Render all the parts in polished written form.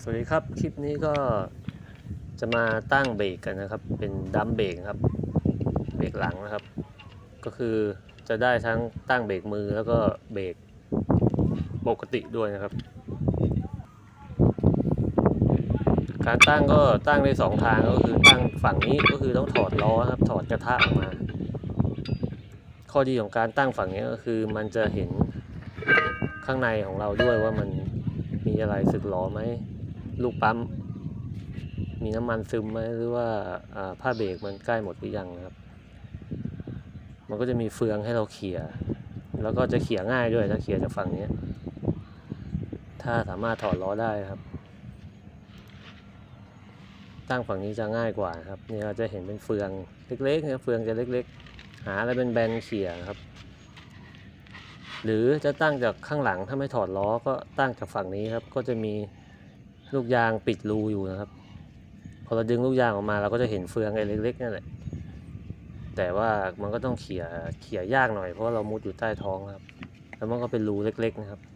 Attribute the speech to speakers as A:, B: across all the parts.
A: วัสดีครับคลิปนี้ก็จะมาตั้งเบรกกันนะครับเป็นดัมเบรกครับเบรกหลังนะครับก็คือจะได้ทั้งตั้งเบรกมือแล้วก็เบรกปกติด้วยนะครับการตั้งก็ตั้งได้2ทางก็คือตั้งฝั่งนี้ก็คือต้องถอดล้อครับถอดกระทะออกมาข้อดีของการตั้งฝั่งนี้ก็คือมันจะเห็นข้างในของเราด้วยว่ามันมีอะไรสึกหรอไหมลูกปั๊มมีน้ำมันซึมไหมหรือว่าผ้าเบรกมันใกล้หมดหรือยังนะครับมันก็จะมีเฟืองให้เราเขี่ยแล้วก็จะเขี่ยง่ายด้วยถ้าเขี่ยจากฝั่งนี้ถ้าสามารถถอดล้อได้ครับตั้งฝั่งนี้จะง่ายกว่าครับนี่เราจะเห็นเป็นเฟืองเล็กๆนะเฟืองจะเล็กๆหาอะไรเป็นแบนเขี่ยครับหรือจะตั้งจากข้างหลังถ้าไม่ถอดล้อก็ตั้งจากฝั่งนี้ครับก็จะมีลูกยางปิดรูอยู่นะครับพอเราดึงลูกยางออกมาเราก็จะเห็นเฟืองไอ้เล็กๆนั่นแหละแต่ว่ามันก็ต้องเขี่ยยากหน่อยเพราะเรามุดอยู่ใต้ท้องครับแล้วมันก็เป็นรูเล็กๆนะครับ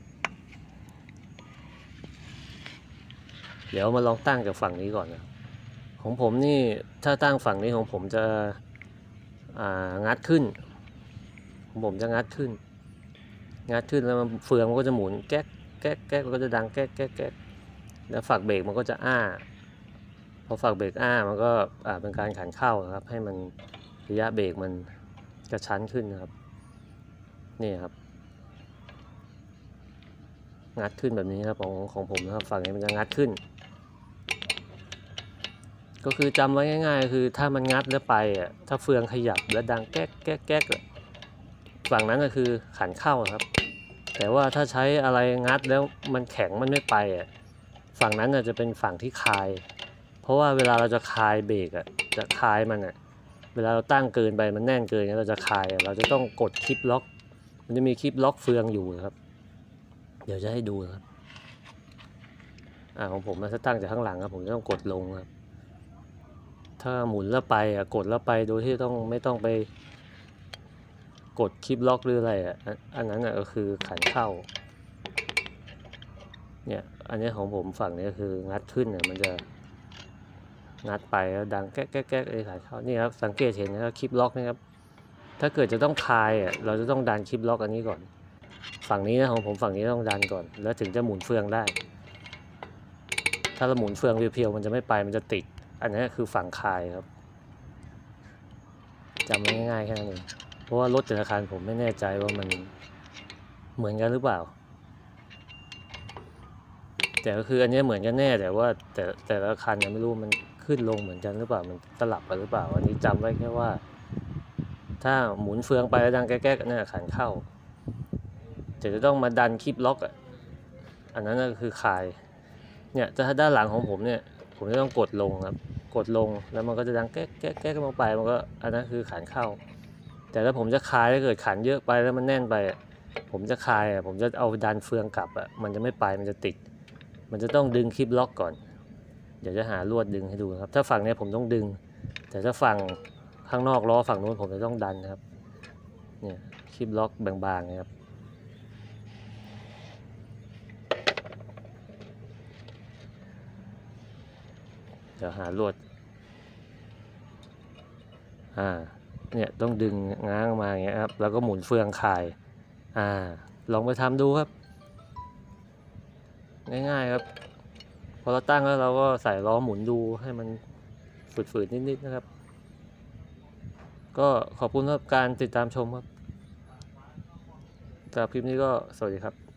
A: เดี๋ยวมาลองตั้งจากฝั่งนี้ก่อนนะของผมนี่ถ้าตั้งฝั่งนี้ของผมจะงัดขึ้นแล้วเฟืองมันก็จะหมุนแก๊กแก๊กแก๊กมันก็จะดังแก๊กแก๊กแก๊กแล้วฝักเบรกมันก็จะพอฝักเบรกมันก็เป็นการขันเข้านะครับให้มันระยะเบรกมันกระชั้นขึ้นนะครับนี่ครับงัดขึ้นแบบนี้ครับของผมนะครับฝั่งนี้มันจะงัดขึ้นก็คือจำไว้ง่ายๆคือถ้ามันงัดแล้วไปถ้าเฟืองขยับแล้วดังแก๊กแก๊กแก๊กฝั่งนั้นก็คือขันเข้าครับแต่ว่าถ้าใช้อะไรงัดแล้วมันแข็งมันไม่ไปฝั่งนั้นจะเป็นฝั่งที่คายเพราะว่าเวลาเราจะคายเบรกจะคายมันเวลาเราตั้งเกินไปมันแน่นเกินเราจะคายเราจะต้องกดคลิปล็อกมันจะมีคลิปล็อกเฟืองอยู่ครับเดี๋ยวจะให้ดูครับของผมถ้าตั้งจากข้างหลังครับผมจะต้องกดลงครับถ้าหมุนแล้วไปกดแล้วไปโดยที่ไม่ต้องไปกดคลิปล็อกหรืออะไรอันนั้นก็คือขันเข้าเนี่ยอันนี้ของผมฝั่งนี้ก็คืองัดขึ้นมันจะงัดไปแล้วดังแก๊กแก๊กแก๊กขันเข้านี่ครับสังเกตเห็นนะครับคลิปล็อกนะครับถ้าเกิดจะต้องคายเราจะต้องดันคลิปล็อกอันนี้ก่อนฝั่งนี้นะของผมฝั่งนี้ต้องดันก่อนแล้วถึงจะหมุนเฟืองได้ถ้าเราหมุนเฟืองเพียวๆมันจะไม่ไปมันจะติดอันนี้คือฝั่งคายครับจำง่ายๆแค่นั้นเองเพราะว่ารถแต่ละคันผมไม่แน่ใจว่ามันเหมือนกันหรือเปล่าแต่ก็คืออันนี้เหมือนกันแน่แต่ว่าแต่ละคันไม่รู้มันขึ้นลงเหมือนกันหรือเปล่ามันสลับกันหรือเปล่าอันนี้จำไว้แค่ว่าถ้าหมุนเฟืองไปแล้วดังแก๊กๆนั่นขันเข้าแต่จะต้องมาดันคลิปล็อกอันนั้นก็คือคายเนี่ยถ้าด้านหลังของผมเนี่ยผมจะต้องกดลงครับกดลงแล้วมันก็จะดังแก๊กแก๊กแก๊กลงไปมันก็อันนั้นคือขันเข้าแต่ถ้าผมจะคายถ้าเกิดขันเยอะไปแล้วมันแน่นไปผมจะคายผมจะเอาดันเฟืองกลับมันจะไม่ไปมันจะติดมันจะต้องดึงคลิปล็อกก่อนเดี๋ยวจะหาลวดดึงให้ดูครับถ้าฝั่งนี้ผมต้องดึงแต่ถ้าฝั่งข้างนอกล้อฝั่งนู้นผมจะต้องดันครับเนี่ยคลิปล็อกบางๆนะครับเดี๋ยวหาลวดเนี่ยต้องดึงง้างมาอย่างเงี้ยครับแล้วก็หมุนเฟืองคายลองไปทำดูครับง่ายๆครับพอเราตั้งแล้วเราก็ใส่ล้อหมุนดูให้มันฝืดๆนิดๆนะครับก็ขอบคุณสำหรับการติดตามชมครับสำหรับคลิปนี้ก็สวัสดีครับ